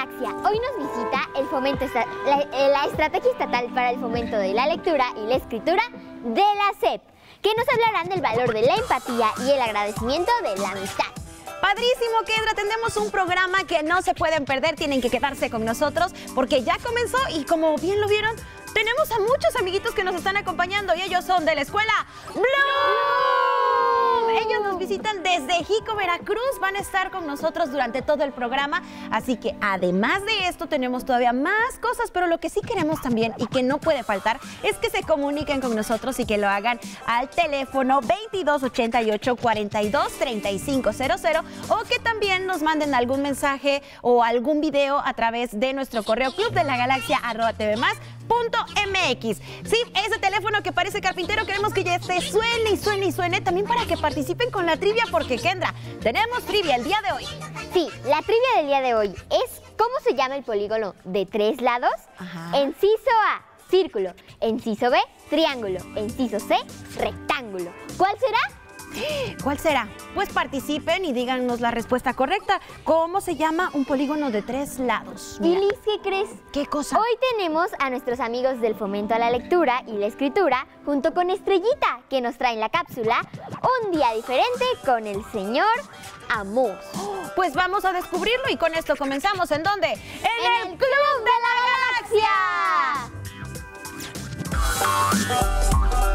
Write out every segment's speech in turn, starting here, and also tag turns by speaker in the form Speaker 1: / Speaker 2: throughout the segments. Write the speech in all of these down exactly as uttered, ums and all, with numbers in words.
Speaker 1: Galaxia. Hoy nos visita el fomento esta la, la Estrategia Estatal para el Fomento de la Lectura y la Escritura de la S E P, que nos hablarán del valor de la empatía y el agradecimiento de la amistad.
Speaker 2: Padrísimo, Kendra, tendremos un programa que no se pueden perder, tienen que quedarse con nosotros porque ya comenzó y como bien lo vieron, tenemos a muchos amiguitos que nos están acompañando y ellos son de la escuela Bloom. Ellos nos visitan desde Jico, Veracruz, van a estar con nosotros durante todo el programa, así que además de esto tenemos todavía más cosas, pero lo que sí queremos también y que no puede faltar es que se comuniquen con nosotros y que lo hagan al teléfono veintidós ochenta y ocho, cuarenta y dos, treinta y cinco cero cero o que también nos manden algún mensaje o algún video a través de nuestro correo club de la galaxia arroba tv más punto mx. Sí, ese teléfono que parece carpintero queremos que ya esté suene y suene y suene también para que participen con la trivia porque, Kendra, tenemos trivia el día de hoy.
Speaker 1: Sí, la trivia del día de hoy es ¿cómo se llama el polígono de tres lados? Ajá. Inciso A, círculo. Inciso B, triángulo. Inciso C, rectángulo. ¿Cuál será?
Speaker 2: ¿Cuál será? Pues participen y díganos la respuesta correcta. ¿Cómo se llama un polígono de tres lados?
Speaker 1: Mira. ¿Y Liz, qué crees?
Speaker 2: ¿Qué cosa?
Speaker 1: Hoy tenemos a nuestros amigos del Fomento a la Lectura y la Escritura junto con Estrellita, que nos traen la cápsula Un día diferente con el señor Amos.
Speaker 2: Oh, pues vamos a descubrirlo y con esto comenzamos. ¿En dónde? ¡En,
Speaker 1: ¡En el Club de la Galaxia!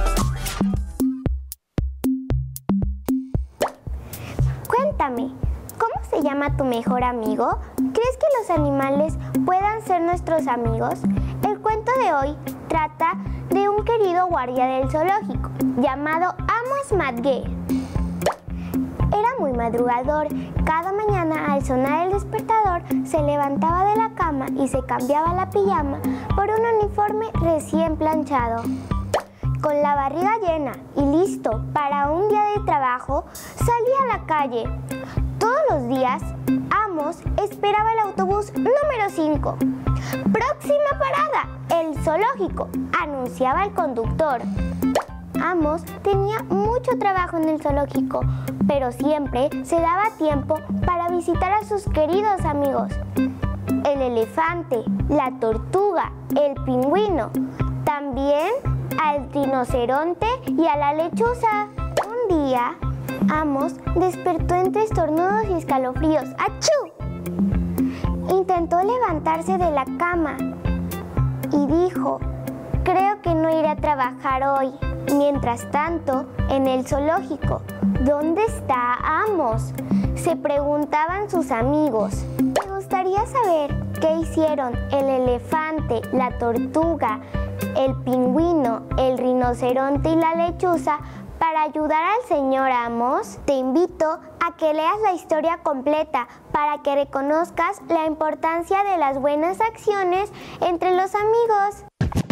Speaker 3: Cuéntame, ¿cómo se llama tu mejor amigo? ¿Crees que los animales puedan ser nuestros amigos? El cuento de hoy trata de un querido guardia del zoológico llamado Amos Madge. Era muy madrugador. Cada mañana al sonar el despertador se levantaba de la cama y se cambiaba la pijama por un uniforme recién planchado. Con la barriga llena y listo para un día de trabajo, salía a la calle. Todos los días, Amos esperaba el autobús número cinco. ¡Próxima parada! El zoológico, anunciaba el conductor. Amos tenía mucho trabajo en el zoológico, pero siempre se daba tiempo para visitar a sus queridos amigos. El elefante, la tortuga, el pingüino, también al rinoceronte y a la lechuza. Un día, Amos despertó entre estornudos y escalofríos. ¡Achú! Intentó levantarse de la cama y dijo, creo que no iré a trabajar hoy. Mientras tanto, en el zoológico, ¿dónde está Amos?, se preguntaban sus amigos. Me gustaría saber qué hicieron el elefante, la tortuga, el pingüino, el rinoceronte y la lechuza para ayudar al señor Amos. Te invito a que leas la historia completa para que reconozcas la importancia de las buenas acciones entre los amigos.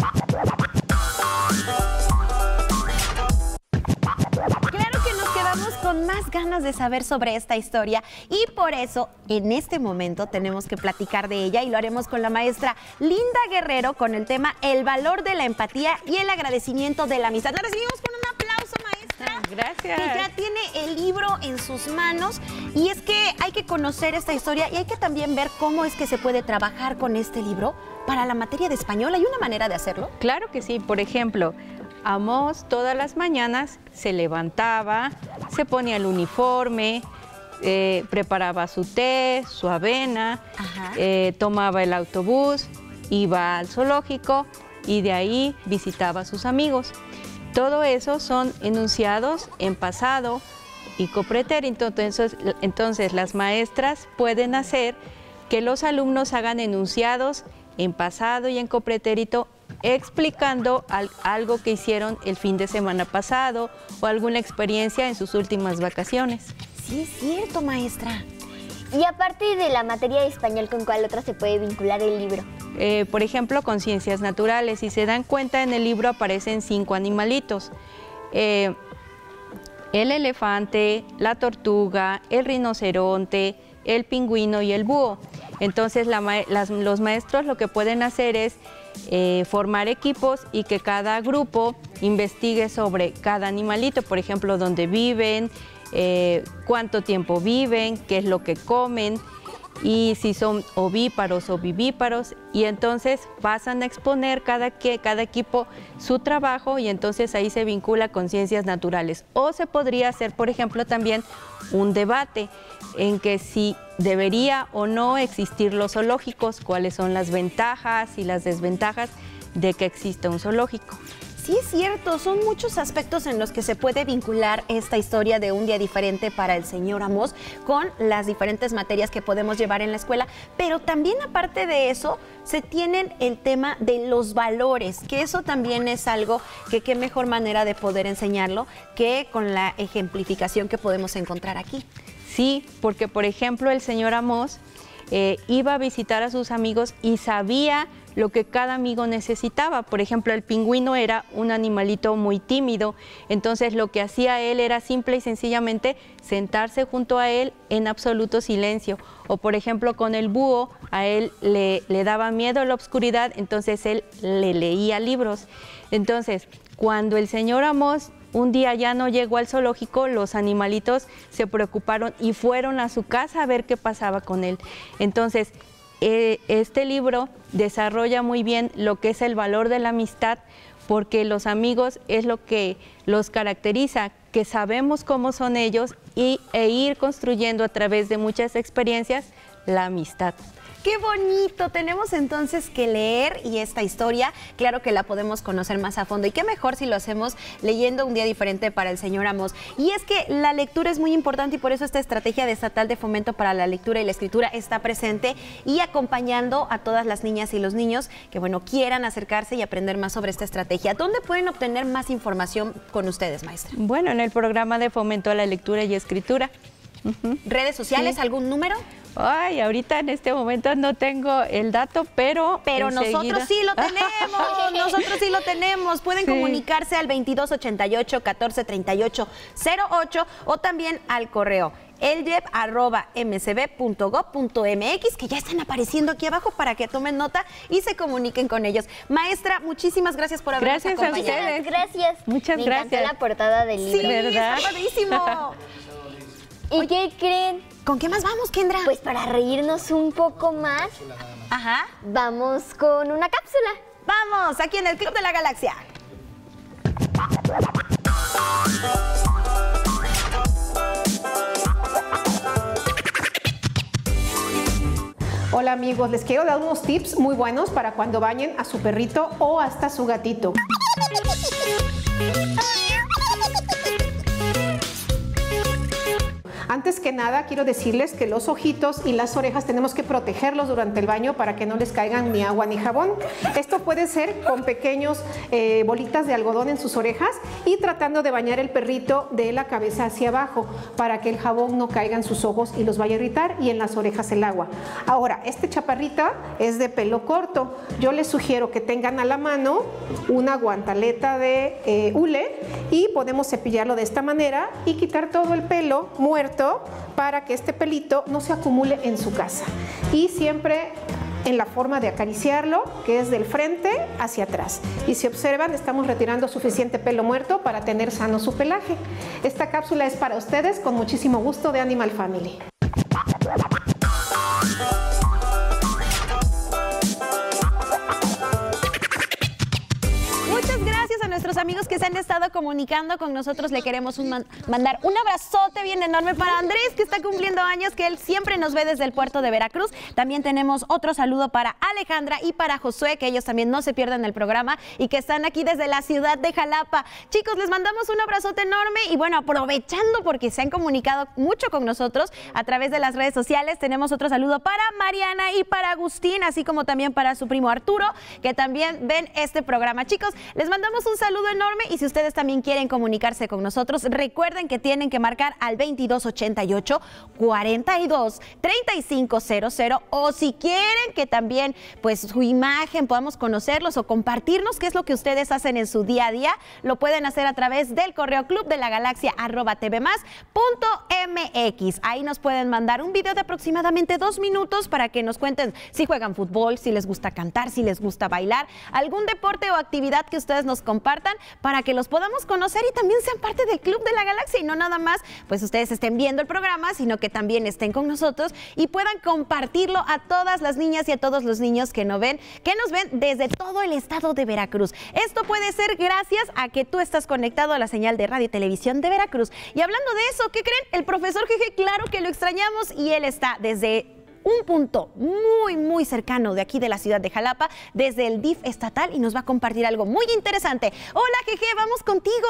Speaker 2: Claro que nos quedamos con más ganas de saber sobre esta historia y por eso en este momento tenemos que platicar de ella y lo haremos con la maestra Linda Guerrero con el tema El valor de la empatía y el agradecimiento de la amistad. La recibimos con un aplauso, maestra.
Speaker 4: Gracias.
Speaker 2: Que ya tiene el libro en sus manos y es que hay que conocer esta historia y hay que también ver cómo es que se puede trabajar con este libro para la materia de español. ¿Hay una manera de hacerlo?
Speaker 4: Claro que sí. Por ejemplo, Amos todas las mañanas se levantaba, se ponía el uniforme, eh, preparaba su té, su avena, eh, tomaba el autobús, iba al zoológico y de ahí visitaba a sus amigos. Todo eso son enunciados en pasado y copretérito. Entonces, entonces las maestras pueden hacer que los alumnos hagan enunciados en pasado y en copretérito explicando al, algo que hicieron el fin de semana pasado o alguna experiencia en sus últimas vacaciones.
Speaker 2: Sí, es cierto, maestra.
Speaker 1: Y aparte de la materia de español, ¿con cuál otra se puede vincular el libro?
Speaker 4: Eh, por ejemplo, con ciencias naturales. Si se dan cuenta, en el libro aparecen cinco animalitos. Eh, el elefante, la tortuga, el rinoceronte, el pingüino y el búho. Entonces la, las, los maestros lo que pueden hacer es eh, formar equipos y que cada grupo investigue sobre cada animalito, por ejemplo, dónde viven, eh, cuánto tiempo viven, qué es lo que comen y si son ovíparos o vivíparos, y entonces pasan a exponer cada, que, cada equipo su trabajo, y entonces ahí se vincula con ciencias naturales. O se podría hacer, por ejemplo, también un debate en que si debería o no existir los zoológicos, cuáles son las ventajas y las desventajas de que exista un zoológico.
Speaker 2: Sí, es cierto, son muchos aspectos en los que se puede vincular esta historia de un día diferente para el señor Amos con las diferentes materias que podemos llevar en la escuela, pero también aparte de eso, se tienen el tema de los valores, que eso también es algo que qué mejor manera de poder enseñarlo que con la ejemplificación que podemos encontrar aquí.
Speaker 4: Sí, porque por ejemplo el señor Amos eh, iba a visitar a sus amigos y sabía lo que cada amigo necesitaba. Por ejemplo, el pingüino era un animalito muy tímido, entonces lo que hacía él era simple y sencillamente sentarse junto a él en absoluto silencio. O por ejemplo, con el búho, a él le, le daba miedo a la oscuridad, entonces él le leía libros. Entonces, cuando el señor Amos un día ya no llegó al zoológico, los animalitos se preocuparon y fueron a su casa a ver qué pasaba con él. Entonces, eh, este libro desarrolla muy bien lo que es el valor de la amistad, porque los amigos es lo que los caracteriza, que sabemos cómo son ellos y, e ir construyendo a través de muchas experiencias la amistad.
Speaker 2: ¡Qué bonito! Tenemos entonces que leer y esta historia, claro que la podemos conocer más a fondo. Y qué mejor si lo hacemos leyendo un día diferente para el señor Amos. Y es que la lectura es muy importante y por eso esta estrategia estatal de fomento para la lectura y la escritura está presente y acompañando a todas las niñas y los niños que, bueno, quieran acercarse y aprender más sobre esta estrategia. ¿Dónde pueden obtener más información con ustedes, maestra?
Speaker 4: Bueno, en el programa de fomento a la lectura y escritura. Uh-huh.
Speaker 2: ¿Redes sociales? Sí. ¿Algún número?
Speaker 4: Ay, ahorita en este momento no tengo el dato, pero
Speaker 2: Pero
Speaker 4: enseguida...
Speaker 2: nosotros sí lo tenemos, nosotros sí lo tenemos. Pueden sí. comunicarse al veintidós ochenta y ocho, catorce treinta y ocho, cero ocho o también al correo eljep arroba m c b punto gob punto m x, que ya están apareciendo aquí abajo para que tomen nota y se comuniquen con ellos. Maestra, muchísimas gracias por habernos
Speaker 4: gracias
Speaker 2: acompañado.
Speaker 4: A ustedes.
Speaker 1: Gracias.
Speaker 4: Muchas
Speaker 1: Me
Speaker 4: gracias.
Speaker 1: Me encantó la portada del libro.
Speaker 2: Sí,
Speaker 4: ¿verdad?
Speaker 2: está padrísimo.
Speaker 1: ¿Y qué creen?
Speaker 2: ¿Con qué más vamos, Kendra?
Speaker 1: Pues para reírnos un poco más,
Speaker 2: Ajá.
Speaker 1: vamos con una cápsula.
Speaker 2: Vamos, aquí en el Club de la Galaxia.
Speaker 5: Hola amigos, les quiero dar unos tips muy buenos para cuando bañen a su perrito o hasta su gatito. Antes que nada, quiero decirles que los ojitos y las orejas tenemos que protegerlos durante el baño para que no les caigan ni agua ni jabón. Esto puede ser con pequeños eh, bolitas de algodón en sus orejas y tratando de bañar el perrito de la cabeza hacia abajo para que el jabón no caiga en sus ojos y los vaya a irritar, y en las orejas el agua. Ahora, este chaparrita es de pelo corto. Yo les sugiero que tengan a la mano una guantaleta de eh, hule y podemos cepillarlo de esta manera y quitar todo el pelo muerto para que este pelito no se acumule en su casa, y siempre en la forma de acariciarlo, que es del frente hacia atrás. Y si observan, estamos retirando suficiente pelo muerto para tener sano su pelaje. Esta cápsula es para ustedes con muchísimo gusto de Animal Family.
Speaker 2: Nuestros amigos que se han estado comunicando con nosotros, le queremos un man mandar un abrazote bien enorme para Andrés, que está cumpliendo años, que él siempre nos ve desde el puerto de Veracruz. También tenemos otro saludo para Alejandra y para Josué, que ellos también no se pierden el programa y que están aquí desde la ciudad de Jalapa. Chicos, les mandamos un abrazote enorme y bueno, aprovechando porque se han comunicado mucho con nosotros a través de las redes sociales, tenemos otro saludo para Mariana y para Agustín, así como también para su primo Arturo, que también ven este programa. Chicos, les mandamos un saludo enorme y si ustedes también quieren comunicarse con nosotros, recuerden que tienen que marcar al veintidós ochenta y ocho, cuarenta y dos, treinta y cinco cero cero, o si quieren que también pues su imagen podamos conocerlos o compartirnos qué es lo que ustedes hacen en su día a día, lo pueden hacer a través del correo club de la galaxia arroba tvmas punto mx. Ahí nos pueden mandar un video de aproximadamente dos minutos para que nos cuenten si juegan fútbol, si les gusta cantar, si les gusta bailar, algún deporte o actividad que ustedes nos compartan. para que los podamos conocer y también sean parte del Club de la Galaxia y no nada más, pues ustedes estén viendo el programa, sino que también estén con nosotros y puedan compartirlo a todas las niñas y a todos los niños que nos ven, que nos ven desde todo el estado de Veracruz. Esto puede ser gracias a que tú estás conectado a la señal de radio y televisión de Veracruz. Y hablando de eso, ¿qué creen? El profesor Jeje, claro que lo extrañamos y él está desde un punto muy, muy cercano de aquí de la ciudad de Jalapa, desde el D I F estatal, y nos va a compartir algo muy interesante. Hola, Jeje, vamos contigo.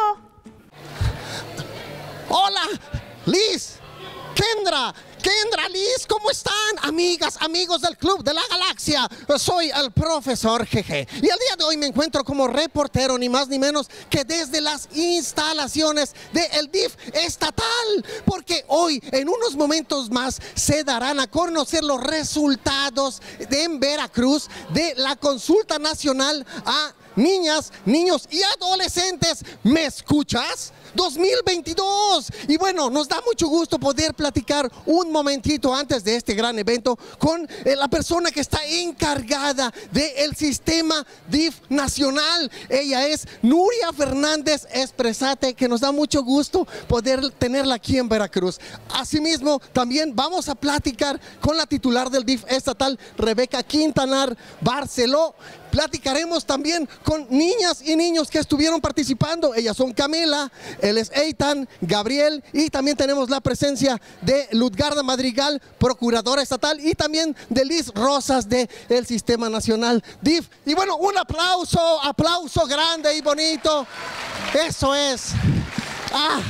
Speaker 6: Hola, Liz, Kendra, Kendra, Liz, ¿cómo están? Amigas, amigos del Club de la Galaxia, soy el profesor Jeje y el día de hoy me encuentro como reportero ni más ni menos que desde las instalaciones del D I F estatal, porque hoy en unos momentos más se darán a conocer los resultados de, en Veracruz de la consulta nacional a niñas, niños y adolescentes. ¿Me escuchas? dos mil veintidós. Y bueno, nos da mucho gusto poder platicar un momentito antes de este gran evento con eh, la persona que está encargada del sistema D I F nacional. Ella es Nuria Fernández Espresate, que nos da mucho gusto poder tenerla aquí en Veracruz. Asimismo, también vamos a platicar con la titular del D I F estatal, Rebeca Quintanar Barceló. Platicaremos también con niñas y niños que estuvieron participando. Ellas son Camila, él es Eitan, Gabriel, y también tenemos la presencia de Lutgarda Madrigal, procuradora estatal, y también de Liz Rosas del Sistema Nacional D I F. Y bueno, un aplauso, aplauso grande y bonito. Eso es. Ah.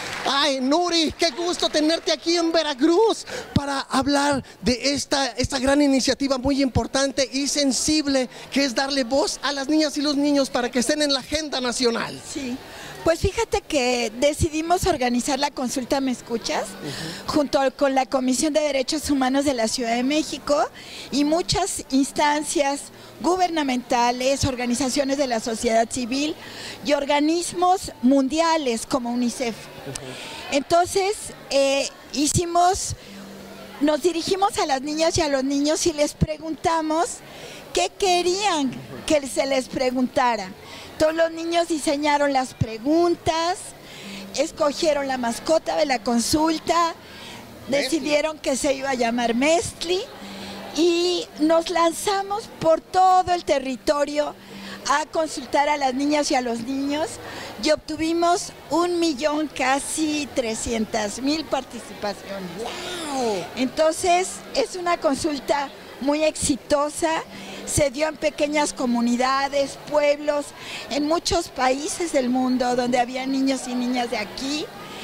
Speaker 6: Ay, Nuri, qué gusto tenerte aquí en Veracruz para hablar de esta, esta gran iniciativa muy importante y sensible, que es darle voz a las niñas y los niños para que estén en la agenda nacional.
Speaker 7: Sí, pues fíjate que decidimos organizar la consulta ¿Me escuchas? Uh-huh. Junto con la Comisión de Derechos Humanos de la Ciudad de México y muchas instancias gubernamentales, organizaciones de la sociedad civil y organismos mundiales como UNICEF. Uh-huh. Entonces, eh, hicimos, nos dirigimos a las niñas y a los niños y les preguntamos qué querían que se les preguntara. Todos los niños diseñaron las preguntas, escogieron la mascota de la consulta, decidieron que se iba a llamar Mestli y nos lanzamos por todo el territorio a consultar a las niñas y a los niños y obtuvimos un millón, casi trescientas mil participaciones. ¡Wow! Entonces es una consulta muy exitosa. Se dio en pequeñas comunidades, pueblos, en muchos países del mundo donde había niños y niñas de aquí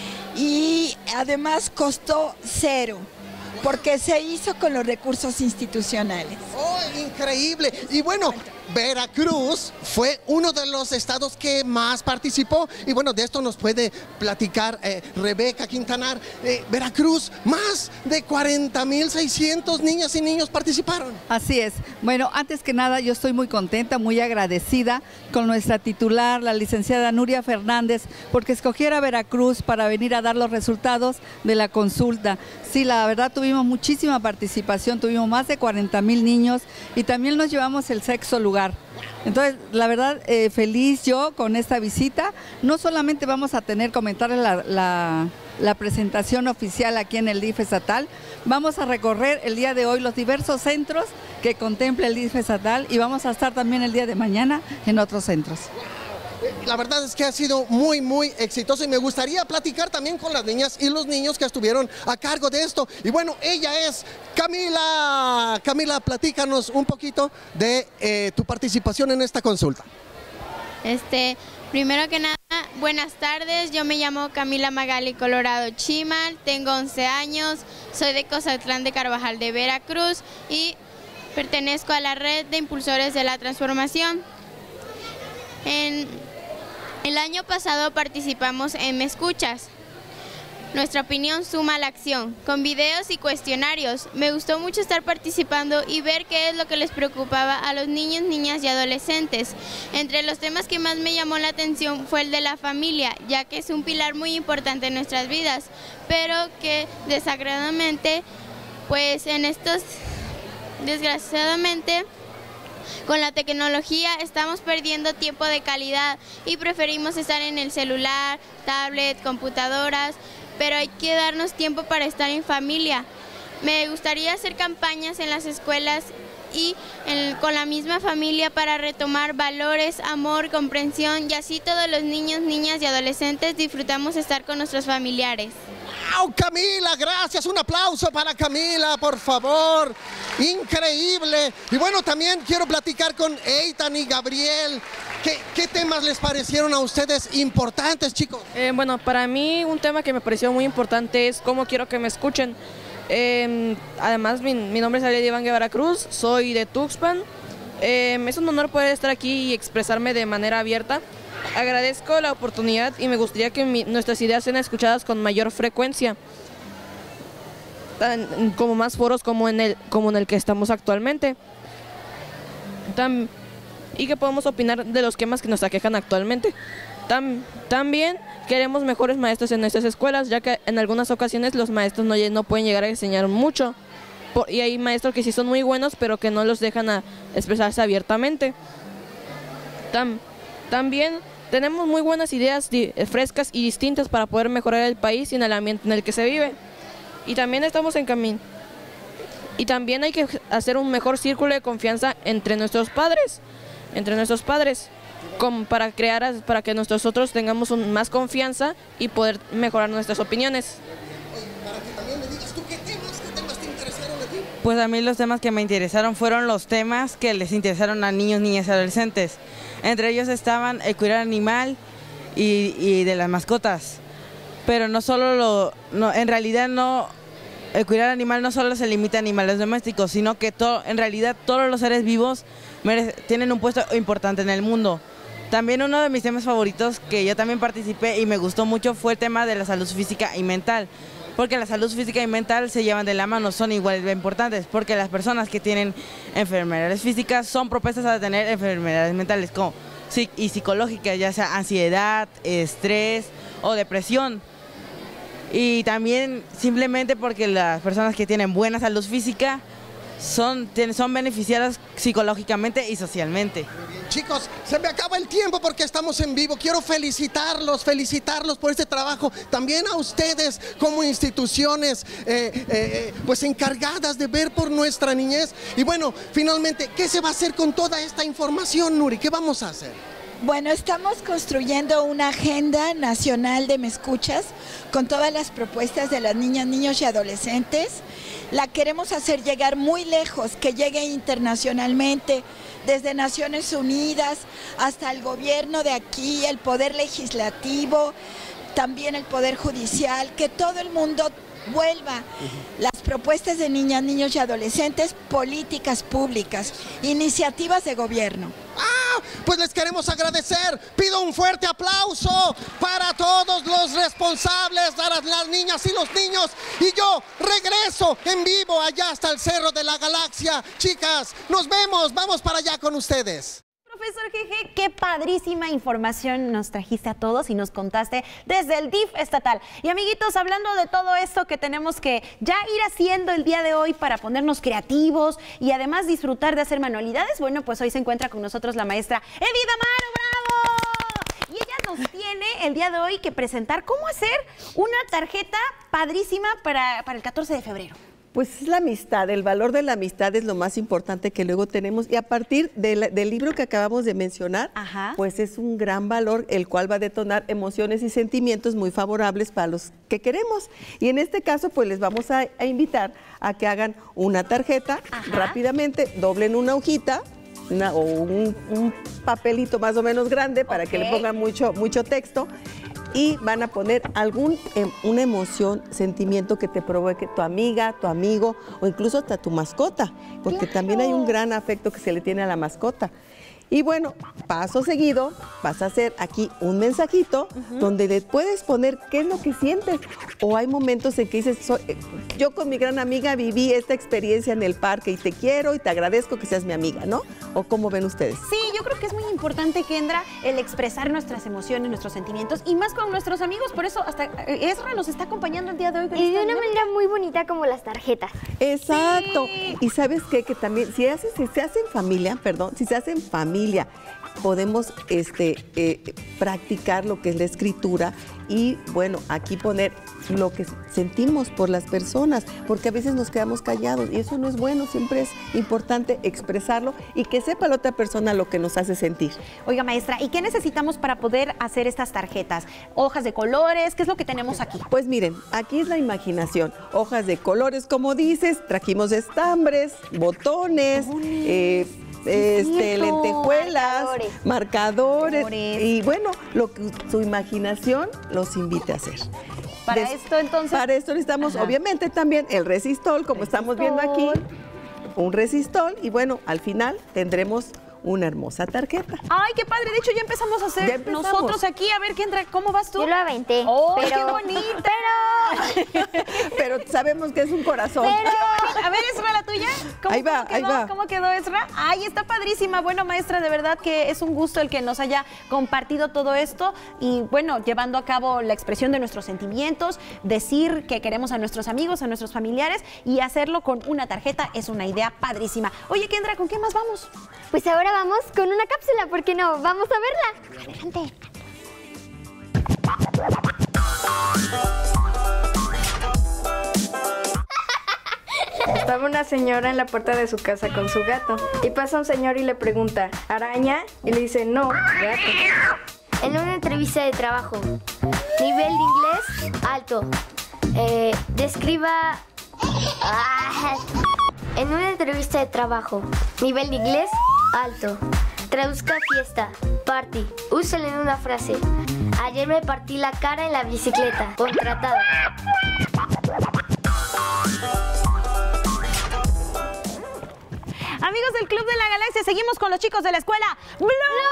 Speaker 7: y además costó cero, porque se hizo con los recursos institucionales.
Speaker 6: ¡Oh, increíble! Y bueno, Veracruz fue uno de los estados que más participó y bueno, de esto nos puede platicar eh, Rebeca Quintanar. Eh, Veracruz, más de cuarenta mil seiscientos niñas y niños participaron.
Speaker 8: Así es. Bueno, antes que nada yo estoy muy contenta, muy agradecida con nuestra titular, la licenciada Nuria Fernández, porque escogiera Veracruz para venir a dar los resultados de la consulta. Sí, la verdad tuvimos muchísima participación, tuvimos más de cuarenta mil niños y también nos llevamos el sexto lugar. Entonces, la verdad, eh, feliz yo con esta visita. No solamente vamos a tener, comentarles la, la, la presentación oficial aquí en el D I F estatal, vamos a recorrer el día de hoy los diversos centros que contempla el D I F estatal y vamos a estar también el día de mañana en otros centros.
Speaker 6: La verdad es que ha sido muy, muy exitoso y me gustaría platicar también con las niñas y los niños que estuvieron a cargo de esto. Y bueno, ella es Camila. Camila, platícanos un poquito de eh, tu participación en esta consulta.
Speaker 9: Este, primero que nada, buenas tardes, yo me llamo Camila Magali Colorado Chimal, tengo once años, soy de Cozatlán de Carvajal de Veracruz y pertenezco a la red de impulsores de la transformación. En el año pasado participamos en Me Escuchas. Nuestra opinión suma a la acción, con videos y cuestionarios. Me gustó mucho estar participando y ver qué es lo que les preocupaba a los niños, niñas y adolescentes. Entre los temas que más me llamó la atención fue el de la familia, ya que es un pilar muy importante en nuestras vidas, pero que desagradablemente, pues en estos, desgraciadamente, Con la tecnología estamos perdiendo tiempo de calidad y preferimos estar en el celular, tablet, computadoras, pero hay que darnos tiempo para estar en familia. Me gustaría hacer campañas en las escuelas y en, con la misma familia para retomar valores, amor, comprensión y así todos los niños, niñas y adolescentes disfrutamos estar con nuestros familiares.
Speaker 6: ¡Wow, Camila! Gracias, un aplauso para Camila, por favor. Increíble. Y bueno, también quiero platicar con Eitan y Gabriel. ¿Qué, qué temas les parecieron a ustedes importantes, chicos?
Speaker 10: Eh, bueno, para mí un tema que me pareció muy importante es cómo quiero que me escuchen. Eh, además, mi, mi nombre es Ariel Iván Guevara Cruz, soy de Tuxpan. Eh, es un honor poder estar aquí y expresarme de manera abierta. Agradezco la oportunidad y me gustaría que mi, nuestras ideas sean escuchadas con mayor frecuencia, tan, como más foros como en el, como en el que estamos actualmente. Tam, y que podamos opinar de los temas que nos aquejan actualmente. Tam, también queremos mejores maestros en nuestras escuelas, ya que en algunas ocasiones los maestros no, no pueden llegar a enseñar mucho. Por, y hay maestros que sí son muy buenos, pero que no los dejan a expresarse abiertamente. Tam, también tenemos muy buenas ideas frescas y distintas para poder mejorar el país y en el ambiente en el que se vive. Y también estamos en camino. Y también hay que hacer un mejor círculo de confianza entre nuestros padres, entre nuestros padres, como para crear, para que nosotros tengamos un, más confianza y poder mejorar nuestras opiniones.
Speaker 6: Para que también me digas tú qué temas, qué temas te interesaron a ti.
Speaker 11: Pues a mí los temas que me interesaron fueron los temas que les interesaron a niños, niñas y adolescentes. Entre ellos estaban el cuidado animal y, y de las mascotas. Pero no solo lo, no, en realidad no, el cuidado animal no solo se limita a animales domésticos, sino que todo, en realidad todos los seres vivos merece, tienen un puesto importante en el mundo. También uno de mis temas favoritos que yo también participé y me gustó mucho fue el tema de la salud física y mental. Porque la salud física y mental se llevan de la mano, son igual de importantes, porque las personas que tienen enfermedades físicas son propensas a tener enfermedades mentales como, y psicológicas, ya sea ansiedad, estrés o depresión. Y también simplemente porque las personas que tienen buena salud física son, son beneficiadas psicológicamente y socialmente.
Speaker 6: Chicos, se me acaba el tiempo porque estamos en vivo. Quiero felicitarlos, felicitarlos por este trabajo. También a ustedes como instituciones eh, eh, eh, pues encargadas de ver por nuestra niñez. Y bueno, finalmente, ¿qué se va a hacer con toda esta información, Nuri? ¿Qué vamos a hacer?
Speaker 7: Bueno, estamos construyendo una agenda nacional de Me Escuchas con todas las propuestas de las niñas, niños y adolescentes. La queremos hacer llegar muy lejos, que llegue internacionalmente, desde Naciones Unidas hasta el gobierno de aquí, el poder legislativo, también el poder judicial, que todo el mundo vuelva las propuestas de niñas, niños y adolescentes, políticas públicas, iniciativas de gobierno.
Speaker 6: ¡Ah! Pues les queremos agradecer. Pido un fuerte aplauso para todos los responsables, para las niñas y los niños. Y yo regreso en vivo allá hasta el Cerro de la Galaxia. Chicas, nos vemos. Vamos para allá con ustedes.
Speaker 2: Profesor Jeje, qué padrísima información nos trajiste a todos y nos contaste desde el D I F estatal. Y amiguitos, hablando de todo esto que tenemos que ya ir haciendo el día de hoy para ponernos creativos y además disfrutar de hacer manualidades, bueno, pues hoy se encuentra con nosotros la maestra Edith Amaro, ¡bravo! Y ella nos tiene el día de hoy que presentar cómo hacer una tarjeta padrísima para, para el catorce de febrero.
Speaker 12: Pues es la amistad, el valor de la amistad es lo más importante que luego tenemos y a partir de, del libro que acabamos de mencionar, Ajá. pues es un gran valor el cual va a detonar emociones y sentimientos muy favorables para los que queremos. Y en este caso pues les vamos a, a invitar a que hagan una tarjeta, Ajá. rápidamente doblen una hojita, Una, o un, un papelito más o menos grande para okay. que le pongan mucho, mucho texto y van a poner algún, eh, una emoción, sentimiento que te provoque tu amiga, tu amigo o incluso hasta tu mascota, porque claro. también hay un gran afecto que se le tiene a la mascota. Y bueno, paso seguido, vas a hacer aquí un mensajito uh-huh. donde le puedes poner qué es lo que sientes. O hay momentos en que dices, soy, yo con mi gran amiga viví esta experiencia en el parque y te quiero y te agradezco que seas mi amiga, ¿no? ¿O cómo ven ustedes?
Speaker 2: Sí, yo creo que es muy importante, Kendra, el expresar nuestras emociones, nuestros sentimientos y más con nuestros amigos. Por eso hasta Ezra nos está acompañando el día de hoy.
Speaker 1: Y de una manera muy bonita como las tarjetas.
Speaker 12: Exacto. Sí. Y ¿sabes qué? Que también, si, hace, si se hace en familia, perdón, si se hace en familia, podemos este, eh, practicar lo que es la escritura y, bueno, aquí poner lo que sentimos por las personas, porque a veces nos quedamos callados y eso no es bueno, siempre es importante expresarlo y que sepa la otra persona lo que nos hace sentir.
Speaker 2: Oiga, maestra, ¿y qué necesitamos para poder hacer estas tarjetas? ¿Hojas de colores? ¿Qué es lo que tenemos aquí?
Speaker 12: Pues miren, aquí es la imaginación, hojas de colores, como dices, trajimos estambres, botones, eh, Este, lentejuelas, marcadores, marcadores y bueno, lo que su imaginación los invite a hacer.
Speaker 2: Para Des, esto entonces...
Speaker 12: Para esto necesitamos Ajá. obviamente también el resistol, como resistol. estamos viendo aquí, un resistol y bueno, al final tendremos una hermosa tarjeta.
Speaker 2: ¡Ay, qué padre! De hecho, ya empezamos a hacer nosotros aquí. A ver, Kendra, ¿cómo vas tú?
Speaker 1: Yo lo aventé.
Speaker 2: ¡Oh,
Speaker 1: pero...
Speaker 2: qué bonito!
Speaker 1: Pero...
Speaker 12: pero sabemos que es un corazón.
Speaker 2: Pero... A ver, Ezra, ¿la tuya? ¿Cómo,
Speaker 12: ahí va,
Speaker 2: ¿cómo quedó?
Speaker 12: ahí va.
Speaker 2: ¿Cómo quedó, Ezra? ¡Ay, está padrísima! Bueno, maestra, de verdad que es un gusto el que nos haya compartido todo esto y, bueno, llevando a cabo la expresión de nuestros sentimientos, decir que queremos a nuestros amigos, a nuestros familiares y hacerlo con una tarjeta es una idea padrísima. Oye, Kendra, ¿con qué más vamos?
Speaker 1: Pues ahora vamos con una cápsula, ¿por qué no? Vamos a verla. Adelante.
Speaker 13: Estaba una señora en la puerta de su casa con su gato y pasa un señor y le pregunta, ¿araña? Y le dice, no, gato.
Speaker 3: En una entrevista de trabajo, nivel de inglés alto, eh, describa... Ah. En una entrevista de trabajo, nivel de inglés alto. Traduzca fiesta, party. Úselo en una frase. Ayer me partí la cara en la bicicleta. Contratado.
Speaker 2: Amigos del Club de la Galaxia, seguimos con los chicos de la escuela Bloom.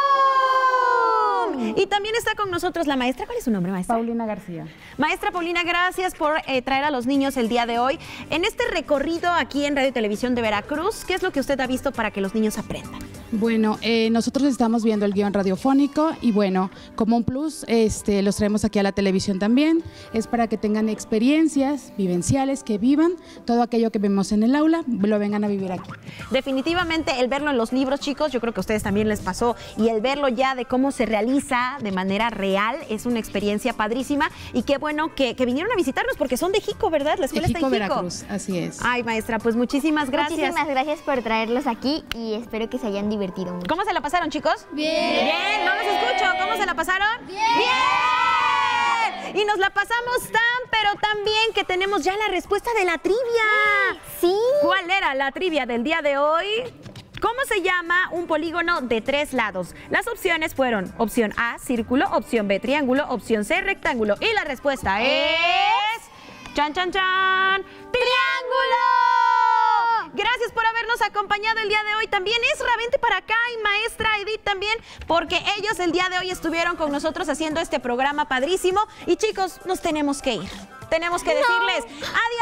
Speaker 2: Y también está con nosotros la maestra. ¿Cuál es su nombre, maestra?
Speaker 14: Paulina García.
Speaker 2: Maestra Paulina, gracias por eh, traer a los niños el día de hoy. En este recorrido aquí en Radio y Televisión de Veracruz, ¿qué es lo que usted ha visto para que los niños aprendan?
Speaker 14: Bueno, eh, nosotros estamos viendo el guión radiofónico y bueno, como un plus, este, los traemos aquí a la televisión también. Es para que tengan experiencias vivenciales, que vivan todo aquello que vemos en el aula, lo vengan a vivir aquí.
Speaker 2: Definitivamente el verlo en los libros, chicos, yo creo que a ustedes también les pasó, y el verlo ya de cómo se realiza de manera real es una experiencia padrísima y qué bueno que, que vinieron a visitarnos porque son de Jico, ¿verdad? La escuela
Speaker 14: de Jico,
Speaker 2: está en Jico.
Speaker 14: Veracruz, así es.
Speaker 2: Ay, maestra, pues muchísimas gracias.
Speaker 1: Muchísimas gracias por traerlos aquí y espero que se hayan divertido mucho.
Speaker 2: ¿Cómo se la pasaron, chicos?
Speaker 1: Bien.
Speaker 2: Bien, no los escucho. ¿Cómo se la pasaron?
Speaker 1: Bien.
Speaker 2: Bien. Y nos la pasamos tan, pero tan bien que tenemos ya la respuesta de la trivia.
Speaker 1: Sí.
Speaker 2: ¿Cuál era la trivia del día de hoy? ¿Cómo se llama un polígono de tres lados? Las opciones fueron opción A, círculo, opción B, triángulo, opción C, rectángulo. Y la respuesta es... ¡Chan, chan, chan! ¡Triángulo! Gracias por habernos acompañado el día de hoy. También Ezra, vente para acá, y maestra Edith también, porque ellos el día de hoy estuvieron con nosotros haciendo este programa padrísimo. Y chicos, nos tenemos que ir. Tenemos que decirles adiós.